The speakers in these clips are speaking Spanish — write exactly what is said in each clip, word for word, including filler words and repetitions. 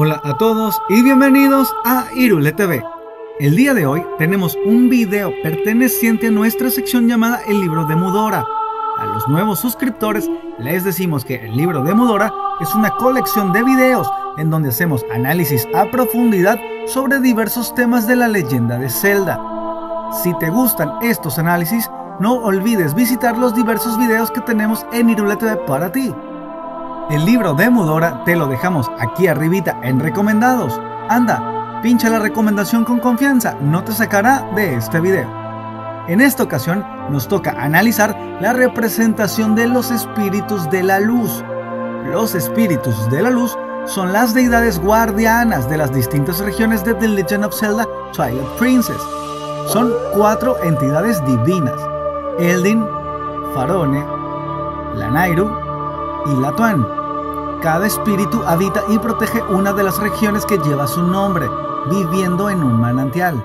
Hola a todos y bienvenidos a Irule T V. El día de hoy tenemos un video perteneciente a nuestra sección llamada El Libro de Mudora. A los nuevos suscriptores les decimos que el Libro de Mudora es una colección de videos en donde hacemos análisis a profundidad sobre diversos temas de la leyenda de Zelda. Si te gustan estos análisis, no olvides visitar los diversos videos que tenemos en Irule T V para ti. El Libro de Mudora te lo dejamos aquí arribita en recomendados. Anda, pincha la recomendación con confianza, no te sacará de este video. En esta ocasión nos toca analizar la representación de los espíritus de la luz. Los espíritus de la luz son las deidades guardianas de las distintas regiones de The Legend of Zelda Twilight Princess. Son cuatro entidades divinas: Eldin, Farone, Lanayru y Latuan. Cada espíritu habita y protege una de las regiones que lleva su nombre, viviendo en un manantial.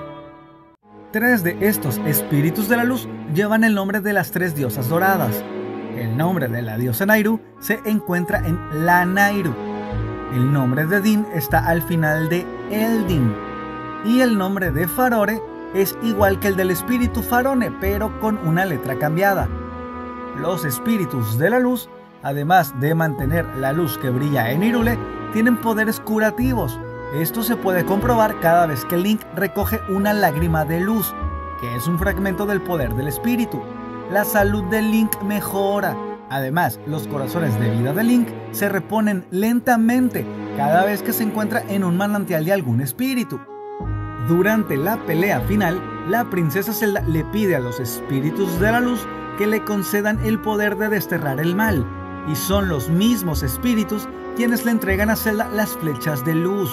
Tres de estos espíritus de la luz llevan el nombre de las tres diosas doradas. El nombre de la diosa Nayru se encuentra en Lanayru. El nombre de Din está al final de Eldin. Y el nombre de Farore es igual que el del espíritu Farone, pero con una letra cambiada. Los espíritus de la luz, además de mantener la luz que brilla en Irule, tienen poderes curativos. Esto se puede comprobar cada vez que Link recoge una lágrima de luz, que es un fragmento del poder del espíritu. La salud de Link mejora. Además, los corazones de vida de Link se reponen lentamente cada vez que se encuentra en un manantial de algún espíritu. Durante la pelea final, la princesa Zelda le pide a los espíritus de la luz que le concedan el poder de desterrar el mal, y son los mismos espíritus quienes le entregan a Zelda las flechas de luz.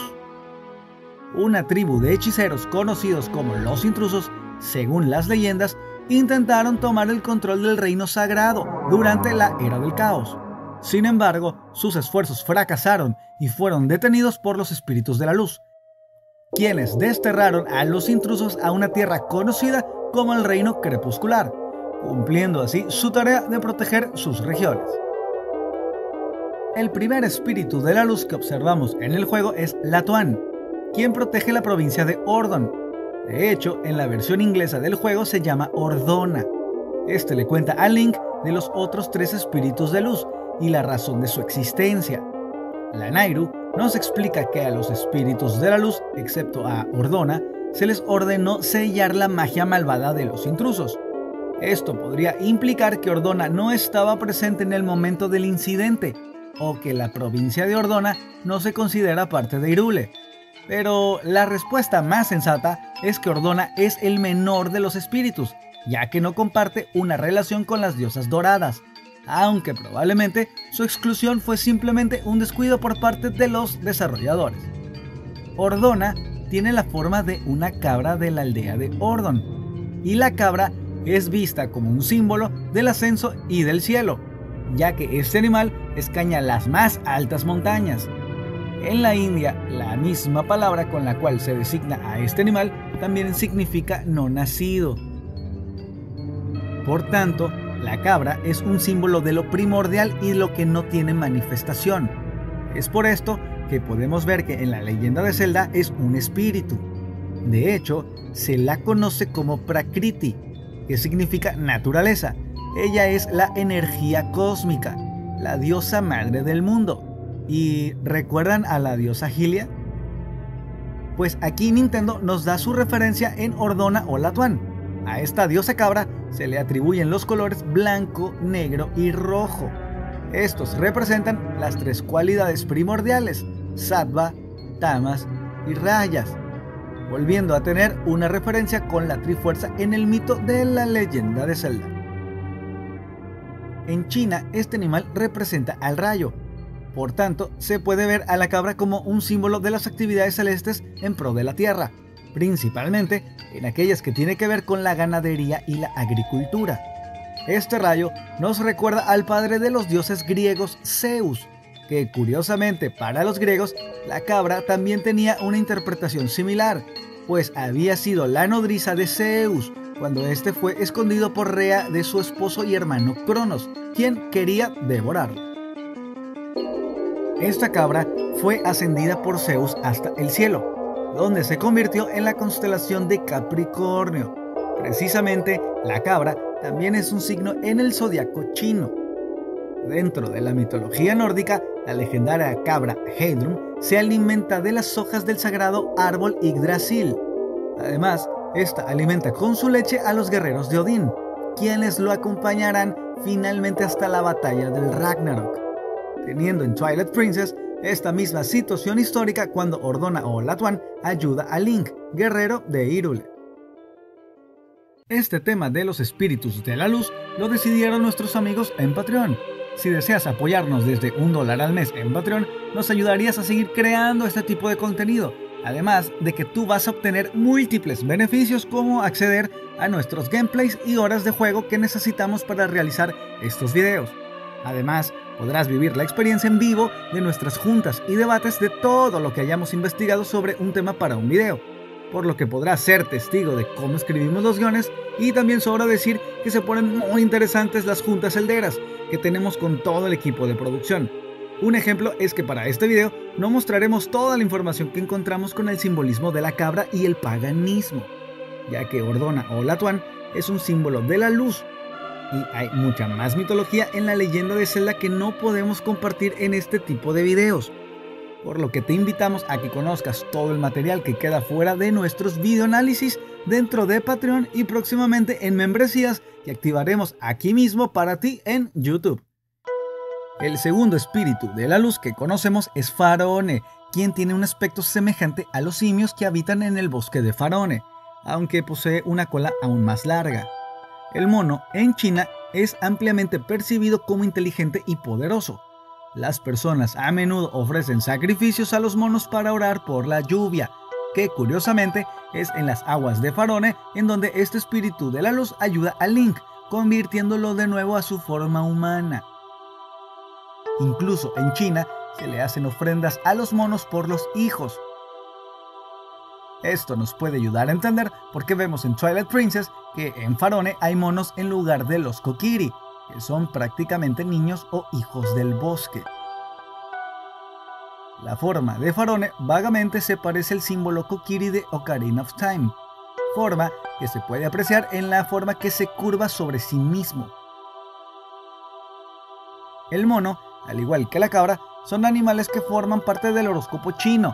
Una tribu de hechiceros conocidos como los intrusos, según las leyendas, intentaron tomar el control del reino sagrado durante la Era del Caos. Sin embargo, sus esfuerzos fracasaron y fueron detenidos por los espíritus de la luz, quienes desterraron a los intrusos a una tierra conocida como el Reino Crepuscular, cumpliendo así su tarea de proteger sus regiones. El primer espíritu de la luz que observamos en el juego es Latuan, quien protege la provincia de Ordon. De hecho, en la versión inglesa del juego se llama Ordona. Este le cuenta a Link de los otros tres espíritus de luz y la razón de su existencia. Lanayru nos explica que a los espíritus de la luz, excepto a Ordona, se les ordenó sellar la magia malvada de los intrusos. Esto podría implicar que Ordona no estaba presente en el momento del incidente, o que la provincia de Ordona no se considera parte de Irule. Pero la respuesta más sensata es que Ordona es el menor de los espíritus, ya que no comparte una relación con las diosas doradas, aunque probablemente su exclusión fue simplemente un descuido por parte de los desarrolladores. Ordona tiene la forma de una cabra de la aldea de Ordon, y la cabra es vista como un símbolo del ascenso y del cielo, ya que este animal escaña las más altas montañas. En la India, la misma palabra con la cual se designa a este animal también significa no nacido. Por tanto, la cabra es un símbolo de lo primordial y lo que no tiene manifestación. Es por esto que podemos ver que en la leyenda de Zelda es un espíritu. De hecho, se la conoce como Prakriti, que significa naturaleza. Ella es la energía cósmica, la diosa madre del mundo. ¿Y recuerdan a la diosa Hylia? Pues aquí Nintendo nos da su referencia en Ordona o Latuan. A esta diosa cabra se le atribuyen los colores blanco, negro y rojo. Estos representan las tres cualidades primordiales: Sattva, Tamas y Rayas, volviendo a tener una referencia con la Trifuerza en el mito de la leyenda de Zelda. En China, este animal representa al rayo. Por tanto, se puede ver a la cabra como un símbolo de las actividades celestes en pro de la tierra, principalmente en aquellas que tienen que ver con la ganadería y la agricultura. Este rayo nos recuerda al padre de los dioses griegos, Zeus, que curiosamente para los griegos la cabra también tenía una interpretación similar, pues había sido la nodriza de Zeus cuando este fue escondido por Rea de su esposo y hermano Cronos, quien quería devorarlo. esta cabra fue ascendida por Zeus hasta el cielo, donde se convirtió en la constelación de Capricornio. Precisamente, la cabra también es un signo en el zodiaco chino. Dentro de la mitología nórdica, la legendaria cabra Heidrun se alimenta de las hojas del sagrado árbol Yggdrasil. Además, esta alimenta con su leche a los guerreros de Odín, quienes lo acompañarán finalmente hasta la batalla del Ragnarok, teniendo en Twilight Princess esta misma situación histórica cuando Ordona o Latuan ayuda a Link, guerrero de Hyrule. Este tema de los espíritus de la luz lo decidieron nuestros amigos en Patreon. Si deseas apoyarnos desde un dólar al mes en Patreon, nos ayudarías a seguir creando este tipo de contenido, además de que tú vas a obtener múltiples beneficios como acceder a nuestros gameplays y horas de juego que necesitamos para realizar estos videos. Además, podrás vivir la experiencia en vivo de nuestras juntas y debates de todo lo que hayamos investigado sobre un tema para un video, por lo que podrás ser testigo de cómo escribimos los guiones, y también sobra decir que se ponen muy interesantes las juntas elderas que tenemos con todo el equipo de producción. Un ejemplo es que para este video no mostraremos toda la información que encontramos con el simbolismo de la cabra y el paganismo, ya que Ordona o Latuan es un símbolo de la luz, y hay mucha más mitología en la leyenda de Zelda que no podemos compartir en este tipo de videos, por lo que te invitamos a que conozcas todo el material que queda fuera de nuestros videoanálisis dentro de Patreon y próximamente en membresías que activaremos aquí mismo para ti en YouTube. El segundo espíritu de la luz que conocemos es Farone, quien tiene un aspecto semejante a los simios que habitan en el bosque de Farone, aunque posee una cola aún más larga. El mono en China es ampliamente percibido como inteligente y poderoso. Las personas a menudo ofrecen sacrificios a los monos para orar por la lluvia, que curiosamente es en las aguas de Farone en donde este espíritu de la luz ayuda a Link, convirtiéndolo de nuevo a su forma humana. Incluso en China se le hacen ofrendas a los monos por los hijos. Esto nos puede ayudar a entender por qué vemos en Twilight Princess que en Farone hay monos en lugar de los Kokiri, que son prácticamente niños o hijos del bosque. La forma de Farone vagamente se parece al símbolo Kokiri de Ocarina of Time, forma que se puede apreciar en la forma que se curva sobre sí mismo. El mono, al igual que la cabra, son animales que forman parte del horóscopo chino.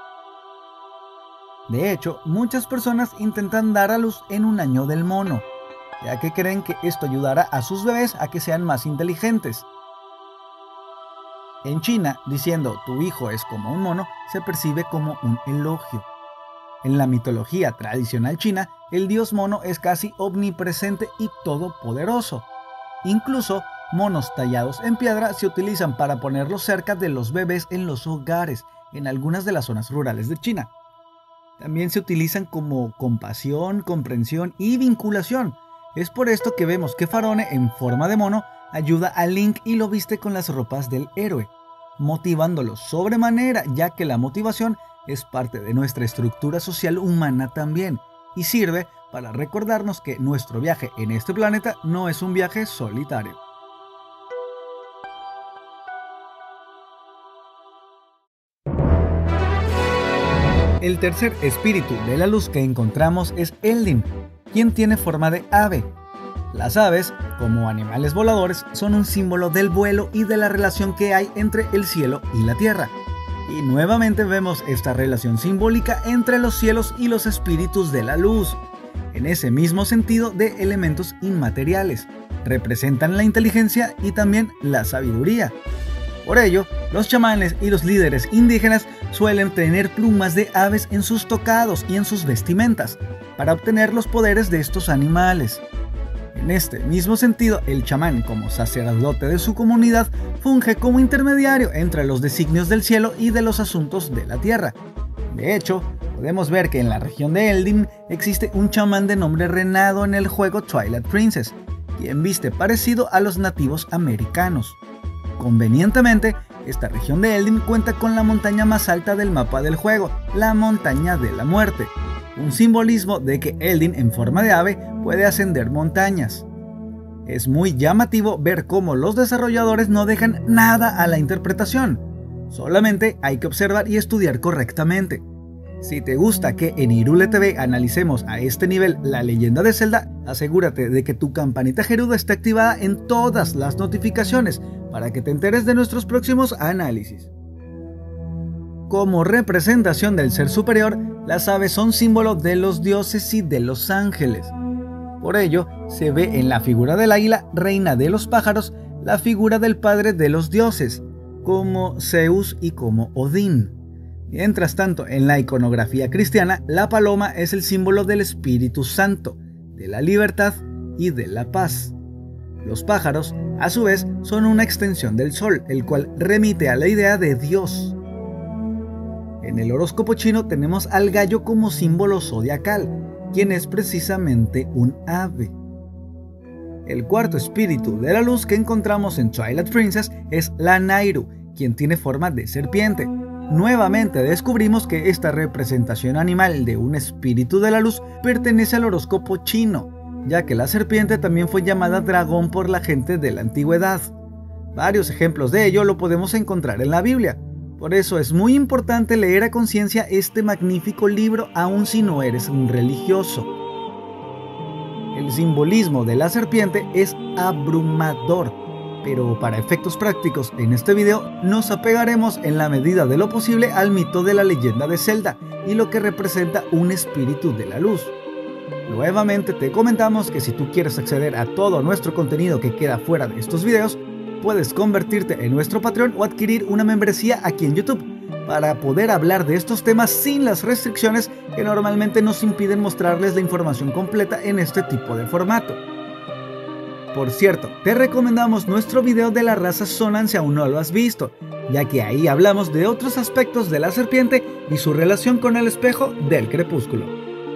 De hecho, muchas personas intentan dar a luz en un año del mono, ya que creen que esto ayudará a sus bebés a que sean más inteligentes. En China, diciendo tu hijo es como un mono, se percibe como un elogio. En la mitología tradicional china, el dios mono es casi omnipresente y todopoderoso. Incluso, monos tallados en piedra se utilizan para ponerlos cerca de los bebés en los hogares, en algunas de las zonas rurales de China. También se utilizan como compasión, comprensión y vinculación. Es por esto que vemos que Farone, en forma de mono, ayuda a Link y lo viste con las ropas del héroe, motivándolo sobremanera, ya que la motivación es parte de nuestra estructura social humana también, y sirve para recordarnos que nuestro viaje en este planeta no es un viaje solitario. El tercer espíritu de la luz que encontramos es Eldin, quien tiene forma de ave. Las aves, como animales voladores, son un símbolo del vuelo y de la relación que hay entre el cielo y la tierra. Y nuevamente vemos esta relación simbólica entre los cielos y los espíritus de la luz, en ese mismo sentido de elementos inmateriales. Representan la inteligencia y también la sabiduría. Por ello, los chamanes y los líderes indígenas suelen tener plumas de aves en sus tocados y en sus vestimentas, para obtener los poderes de estos animales. En este mismo sentido, el chamán, como sacerdote de su comunidad, funge como intermediario entre los designios del cielo y de los asuntos de la tierra. De hecho, podemos ver que en la región de Eldin existe un chamán de nombre Renado en el juego Twilight Princess, quien viste parecido a los nativos americanos. Convenientemente, esta región de Eldin cuenta con la montaña más alta del mapa del juego, la Montaña de la Muerte, un simbolismo de que Eldin en forma de ave puede ascender montañas. Es muy llamativo ver cómo los desarrolladores no dejan nada a la interpretación. Solamente hay que observar y estudiar correctamente. Si te gusta que en Irule T V analicemos a este nivel la leyenda de Zelda, asegúrate de que tu campanita Gerudo esté activada en todas las notificaciones para que te enteres de nuestros próximos análisis. Como representación del ser superior, las aves son símbolo de los dioses y de los ángeles. Por ello, se ve en la figura del águila, reina de los pájaros, la figura del padre de los dioses, como Zeus y como Odín. Mientras tanto, en la iconografía cristiana, la paloma es el símbolo del Espíritu Santo, de la libertad y de la paz. Los pájaros, a su vez, son una extensión del sol, el cual remite a la idea de Dios. En el horóscopo chino tenemos al gallo como símbolo zodiacal, quien es precisamente un ave. El cuarto espíritu de la luz que encontramos en Twilight Princess es la Nayru, quien tiene forma de serpiente. Nuevamente descubrimos que esta representación animal de un espíritu de la luz pertenece al horóscopo chino, ya que la serpiente también fue llamada dragón por la gente de la antigüedad. Varios ejemplos de ello lo podemos encontrar en la Biblia. Por eso es muy importante leer a conciencia este magnífico libro aun si no eres un religioso. El simbolismo de la serpiente es abrumador, pero para efectos prácticos en este video nos apegaremos en la medida de lo posible al mito de la leyenda de Zelda y lo que representa un espíritu de la luz. Nuevamente te comentamos que si tú quieres acceder a todo nuestro contenido que queda fuera de estos videos, puedes convertirte en nuestro Patreon o adquirir una membresía aquí en YouTube para poder hablar de estos temas sin las restricciones que normalmente nos impiden mostrarles la información completa en este tipo de formato. Por cierto, te recomendamos nuestro video de la raza Zonan si aún no lo has visto, ya que ahí hablamos de otros aspectos de la serpiente y su relación con el espejo del crepúsculo.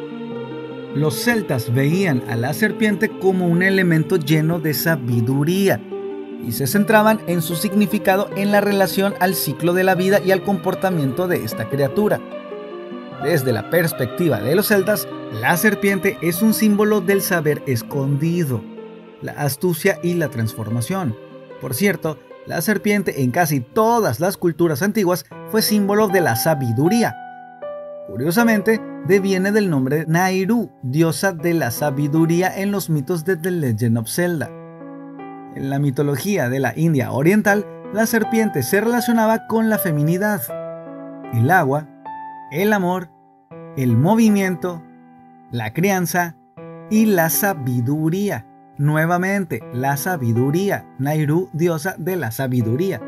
Los celtas veían a la serpiente como un elemento lleno de sabiduría y se centraban en su significado en la relación al ciclo de la vida y al comportamiento de esta criatura. Desde la perspectiva de los celtas, la serpiente es un símbolo del saber escondido, la astucia y la transformación. Por cierto, la serpiente en casi todas las culturas antiguas fue símbolo de la sabiduría. Curiosamente, deviene del nombre Nayru, diosa de la sabiduría en los mitos de The Legend of Zelda. En la mitología de la India oriental, la serpiente se relacionaba con la feminidad, el agua, el amor, el movimiento, la crianza y la sabiduría. Nuevamente, la sabiduría, Nayru, diosa de la sabiduría.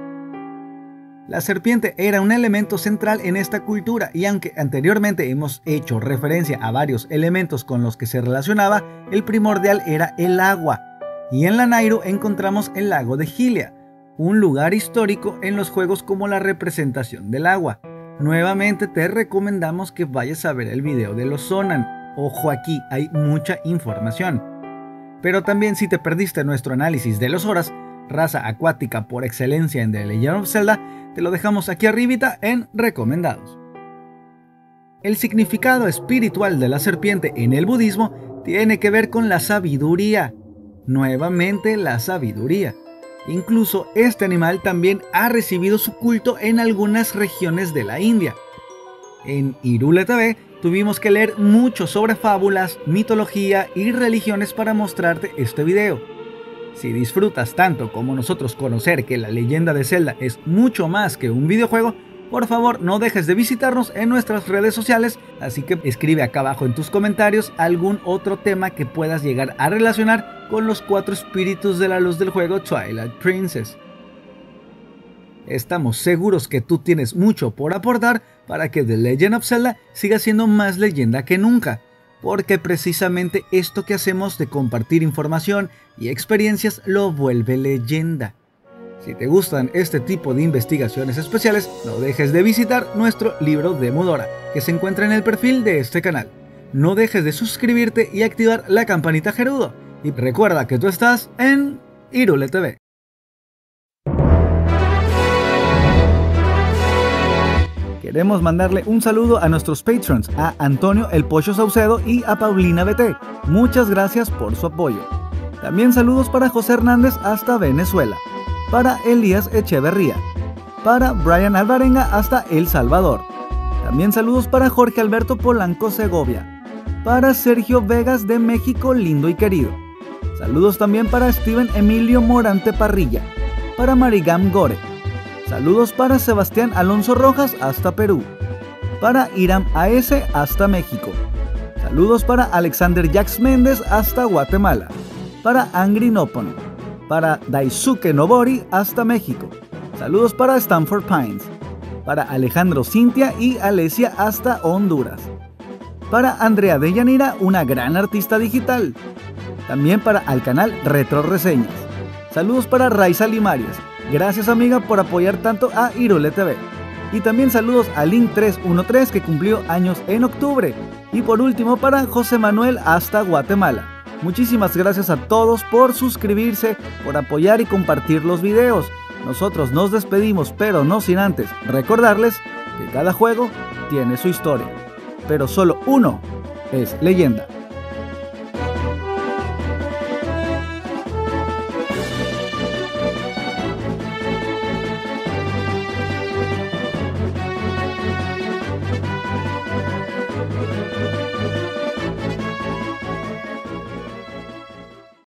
La serpiente era un elemento central en esta cultura y aunque anteriormente hemos hecho referencia a varios elementos con los que se relacionaba, el primordial era el agua. Y en la Nayru encontramos el lago de Hylia, un lugar histórico en los juegos como la representación del agua. Nuevamente te recomendamos que vayas a ver el video de los Zonan. Ojo aquí, hay mucha información. Pero también si te perdiste nuestro análisis de los Horas, raza acuática por excelencia en The Legend of Zelda, te lo dejamos aquí arribita en recomendados. El significado espiritual de la serpiente en el budismo tiene que ver con la sabiduría. Nuevamente la sabiduría. Incluso este animal también ha recibido su culto en algunas regiones de la India. En Irule T V tuvimos que leer mucho sobre fábulas, mitología y religiones para mostrarte este video. Si disfrutas tanto como nosotros conocer que la leyenda de Zelda es mucho más que un videojuego, por favor no dejes de visitarnos en nuestras redes sociales, así que escribe acá abajo en tus comentarios algún otro tema que puedas llegar a relacionar con los cuatro espíritus de la luz del juego Twilight Princess. Estamos seguros que tú tienes mucho por aportar para que The Legend of Zelda siga siendo más leyenda que nunca, porque precisamente esto que hacemos de compartir información y experiencias lo vuelve leyenda. Si te gustan este tipo de investigaciones especiales, no dejes de visitar nuestro libro de Mudora, que se encuentra en el perfil de este canal. No dejes de suscribirte y activar la campanita Gerudo, y recuerda que tú estás en Irule T V. Queremos mandarle un saludo a nuestros patrons, a Antonio El Pocho Saucedo y a Paulina B T. Muchas gracias por su apoyo. También saludos para José Hernández hasta Venezuela, para Elías Echeverría, para Brian Alvarenga hasta El Salvador. También saludos para Jorge Alberto Polanco Segovia, para Sergio Vegas de México lindo y querido. Saludos también para Steven Emilio Morante Parrilla, para Marigam Gore. Saludos para Sebastián Alonso Rojas hasta Perú, para Iram A S hasta México. Saludos para Alexander Jax Méndez hasta Guatemala, para Angry Nopon, para Daisuke Nobori hasta México. Saludos para Stanford Pines, para Alejandro Cintia y Alesia hasta Honduras, para Andrea Deyanira, una gran artista digital, también para al canal Retro Reseñas. Saludos para Raiza Limarias, gracias amiga por apoyar tanto a Irule T V. Y también saludos a Link tres uno tres que cumplió años en octubre. Y por último para José Manuel hasta Guatemala. Muchísimas gracias a todos por suscribirse, por apoyar y compartir los videos. Nosotros nos despedimos, pero no sin antes recordarles que cada juego tiene su historia, pero solo uno es leyenda.